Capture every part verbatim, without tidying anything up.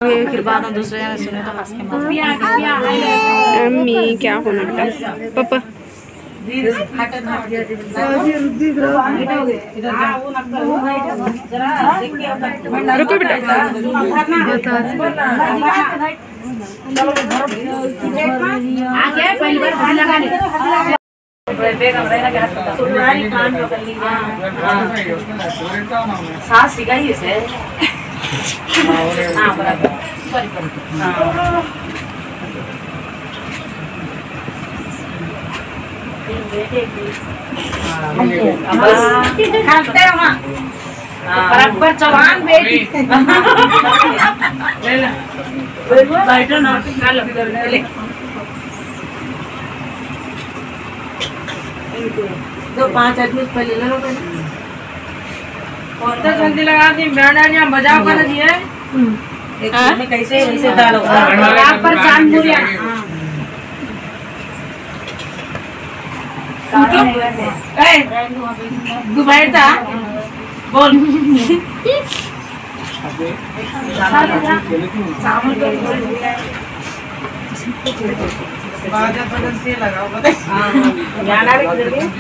फिर बाद में दूसरे ने सुने तो हंस के मार अम्मी क्या होना बेटा पापा रुको बेटा सास सिखाई है हाँ बराबर खाते हैं वहाँ बराबर चौहान बेटी बैठो ना ले दो पाँच आदमी पहले ले लो पहले जल्दी लगा दी बैंड बजाओ कर दिए एक में कैसे ऐसे डालो यहाँ पर चांद मुरिया तू बैठता बोल बाजा बदन से लगाओ गाना भी कर दे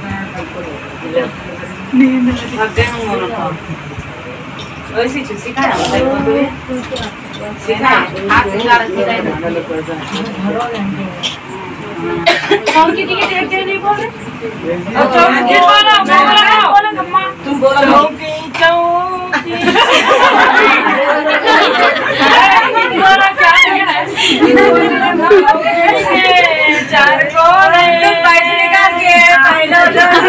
नींद लगते हैं मोर को ऐसी चीज सिखाया सिखाया हाथ सिखा सिखाया कौन की टिकट एक जने नहीं बोल रहे चौकी बोलो बोलो अम्मा तुम बोलो चौकी चौकी बोलो क्या है चार कोने तुम पैसे निकाल के पहले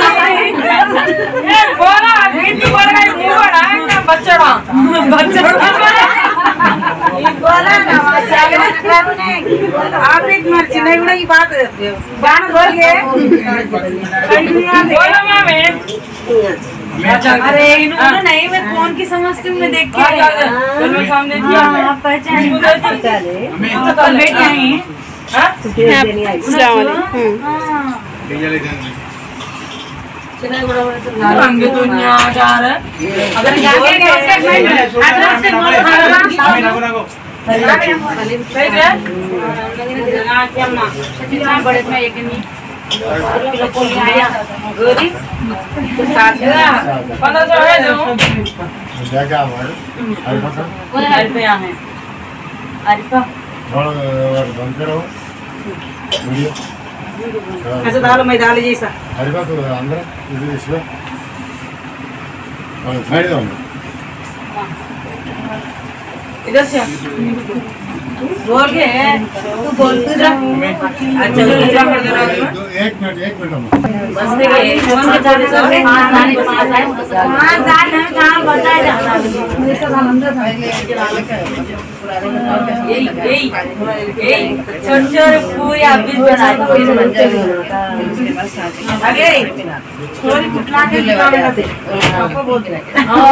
बोला गीत बोल रहा है मुंह बड़ा है बच्चा बच्चा बोला ना आप एक मर्जी नहीं उड़ा की बात गाना बोल के बोलो मामे अरे इन्होंने नहीं मैं कौन की समझती हूँ मैं देख के मैं सामने दिया पहचान तो बेटी आई अस्सलाम वालेकुम रंग दुनिया यार अगर जाके एड्रेस से मोर सही है ना क्या मां कितना बड़े में एक नहीं किलो को ले आया गोरी साथ पंद्रह सौ है दो क्या क्या हमारे अरिफा का कौन अरिफा है अरिफा थोड़ा बंद करो वीडियो ऐसे डालो मैं डाल जैसा अरे बात अंदर इधर इसमें और साइड दो इधर से बोल के तू बोल तू जा अच्छा जा कर दे एक मिनट एक मिनट बस देखिए फोन के चार्ज से पांच दाने पांच आए पांच दाने कहां बताया जाता है ये सब हम अंदर यही यही यही छोटे छोटे पूरी आप भी बना आगे थोड़ी कुटला के निकालना दे आपको बोल दे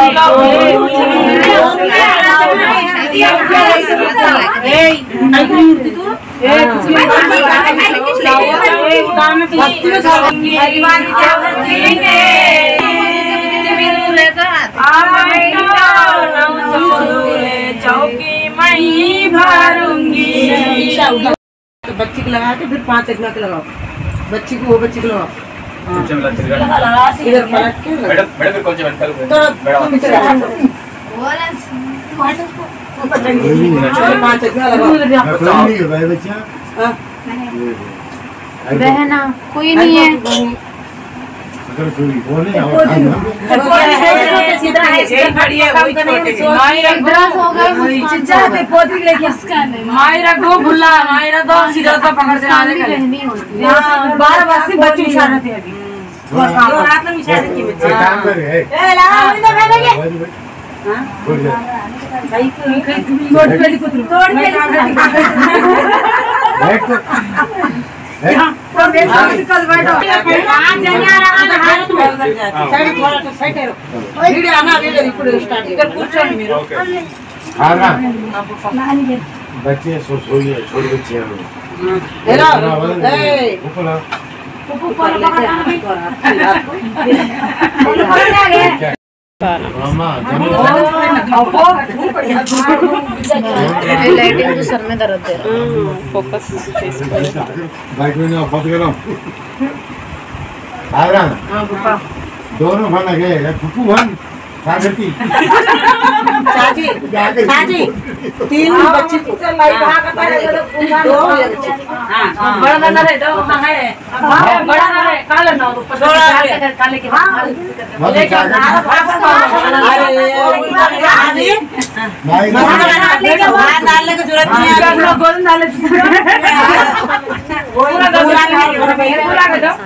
ए आई मूर्ति तू ए कुछ नहीं काम में बस्ती में खाऊंगी परिवार की चावल देंगे चौकी मैं भरूंगी तो बच्ची को लगा के फिर पांच एक लाख लगाओ बच्ची को वो बच्ची को लगाओ इधर पलट के मैडम मैडम कौन सी बैठ कर पांच एक लगाओ बहना कोई नहीं है मायरा को भुला मायरा तो सीधा तो पकड़ से आने का बारह बजे बच्चे इशारा थे अभी रात में इशारा की बच्चे काम कर ए लगा मुझे तो मैंने के हां भाई कोई नोट पे लिखो तोड़ के बैठ तो तो बैठो निकल बैठो आज जनिया रहा साइड थोड़ा तो साइड है वीडियो आना वीडियो ఇప్పుడు स्टार्ट इधर కూర్చోండి మీరు हां ना बच्चे सो सोइए छोड़ बच्चे हैं हेलो ए ऊपर ऊपर पकड़ा मामा लाइटिंग तो सर में दर्द दे रहा है। फोकस फेस पर। बाइक में ना फंस गया आ रहा हां पापा दोनों भाग गए फुफू भाग सागरती चाची चाची तीन बच्चे से लाई भाग का दो हां बड़ा ना है दो हां है हां बड़ा ना है काले ना ऊपर से काले के लेके अरे भाई लेके बाहर डालने की जरूरत नहीं है हम लोग गोल डाले पूरा पूरा कर दो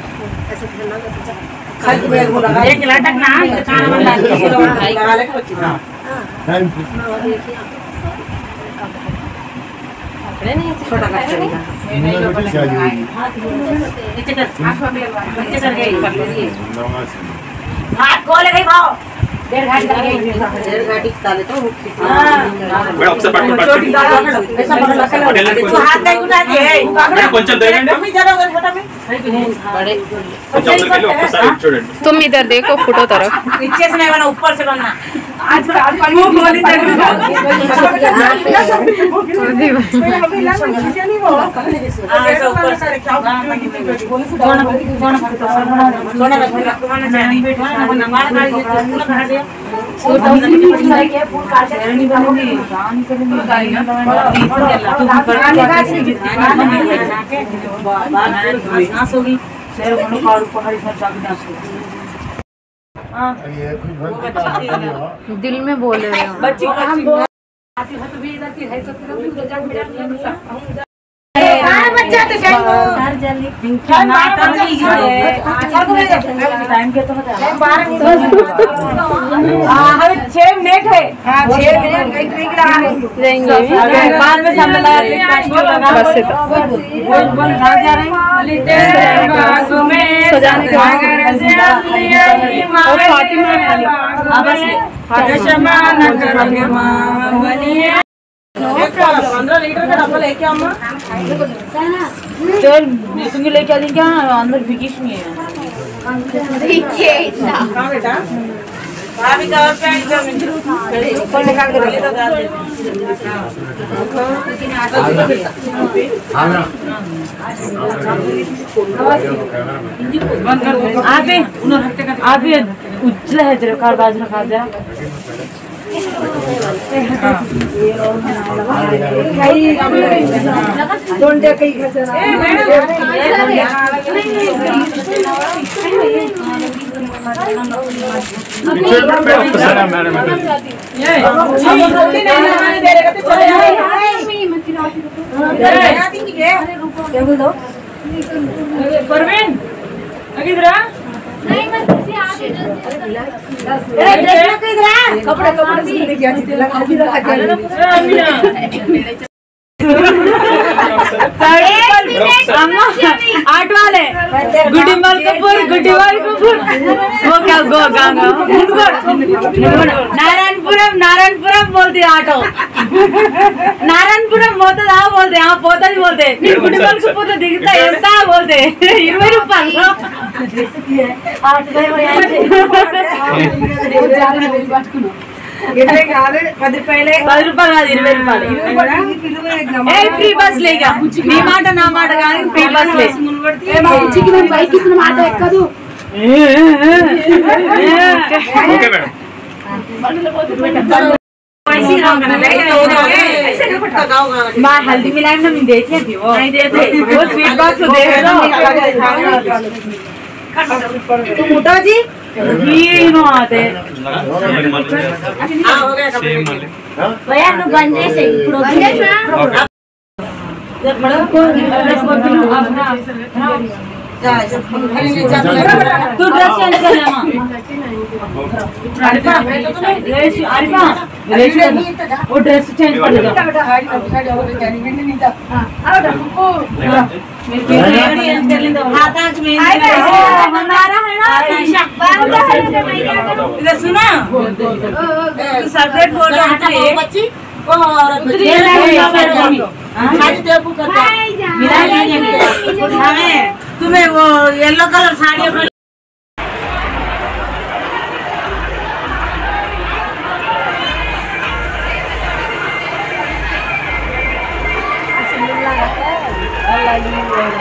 एक लटक ना कान में लगा ले बच्ची हां अपने नहीं छोटा बच्चा नहीं नीचे कर नीचे कर गई हाथ खोले गई भाव डेढ़ घाटी कर गई डेढ़ घाटी डाले तो मैं आपसे पकड़ छोटी डाल ऐसा पकड़ तो हाथ नहीं उठा दे కొంచెం ధైర్యండి मम्मी जरा उधर छोटा में बड़े కొంచెం అవతలకి ఒక్కసారి చూడండి तुम इधर देखो फोटो तरफ। नीचे से नहीं बना ऊपर से बनना आज आज पानी गोली तक ऐसा ऊपर से सोना सोना सोना रखना जानी नमाज काट पूरा कहा दिया तो तौसीफ के फूल काट नहीं बनूंगी जान करूंगी गाड़ियां तू पर नाश होगी शेर बनो काड़ पहाड़ी सब जाके नाश होगी दिल में बोल रहे हो बच्ची हम बोल आती है तो भी इधर है सब तो जान बिड़ा हां बच्चा तो जाओ घर जल्दी ना कर दी टाइम के तो बता बारह हां हम छह मिनट है हां छह मिनट कहीं कहीं रहा है जाएंगे बाद में सामने लगा बस से तो बोल बोल कहां जा रहे हैं तेरे बागों में सजाने के और फातिमा हां बस फातिमा न करोगे मां बनिए पंद्रह लीटर का डब्बा लेके अम्मा चल निकल लेके आ दी क्या अंदर बिकिश नहीं है देखिए इतना हां बेटा भाभी का और पैंट का ऊपर निकाल के ले तो डाल दे बंद कर आप भी उन्होंने हफ्ते का आप भी उजला है तेरे कार बाजू रखा दे don't take kay kasi Parveen किधर नहीं मत किसी आगे ए ड्रेस में किधर कपड़े कपड़े से लेके आती थी लगा दी आठ वाले गुड्डी मलकपुर गुड्डी मलकपुर वो क्या गो गांगा नारायणपुरम नारायणपुरम बोलते आटो नारायणपुरम बोलते हाँ बोलते हाँ पोता ही बोलते गुड्डी मलकपुर दिखता है ऐसा बोलते इरवे रूपायలు ఇరవై కాదు పది రూపాయలే పది రూపాయలు కాదు ఇరవై రూపాయలు ఏ ఫ్రీ బస్ లేగా నీ మాట నా మాట కాదు ఫ్రీ బస్ లే ఏ మంచికి నేను బైక్ ఇస్తున్న మాట ఎక్కదు ఓకే మేడం ऐसे ही रंग ना ऐसे नहीं पटका गाओ मां हल्दी मिलाई ना मैं देती थी वो नहीं देते वो स्वीट बॉक्स दे दो तू मोटा जी ये नो आते हां हो गया भैया नु गंजे से ఇప్పుడు जब बड़ा को तू ड्रेस चेंज कर ले मां अरिफा ड्रेस अरिफा वो ड्रेस चेंज कर ले हाथ आज में हमारा है ना इधर सुना सेपरेट फोटो है बच्ची वो औरत शादी तो बुक करता मिला नहीं हमें तुम्हें वो येलो कलर साड़ी अपने गाड़ी